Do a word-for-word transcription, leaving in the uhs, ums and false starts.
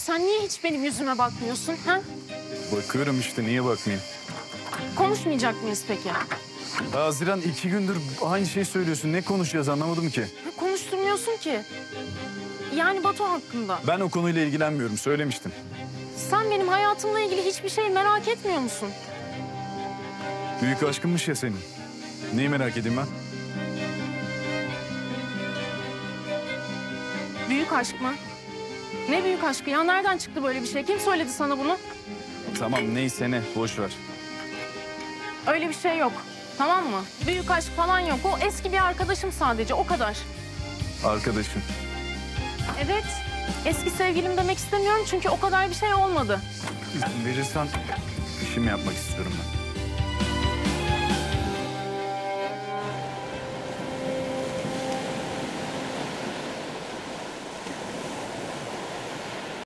sen niye hiç benim yüzüme bakmıyorsun ha? Bakıyorum işte, niye bakmayayım? Konuşmayacak mıyız peki? Haziran, iki gündür aynı şeyi söylüyorsun. Ne konuşacağız anlamadım ki. Ha, konuşturmuyorsun ki. Yani Batu hakkında. Ben o konuyla ilgilenmiyorum, söylemiştim. Sen benim hayatımla ilgili hiçbir şey merak etmiyor musun? Büyük aşkınmış ya senin. Neyi merak edeyim ben? Büyük aşk mı? Ne büyük aşkı ya? Nereden çıktı böyle bir şey? Kim söyledi sana bunu? Tamam, neyse ne, boş ver. Öyle bir şey yok. Tamam mı? Büyük aşk falan yok. O eski bir arkadaşım sadece, o kadar. Arkadaşım. Evet. Eski sevgilim demek istemiyorum çünkü o kadar bir şey olmadı. İzin verirsen işimi yapmak istiyorum ben.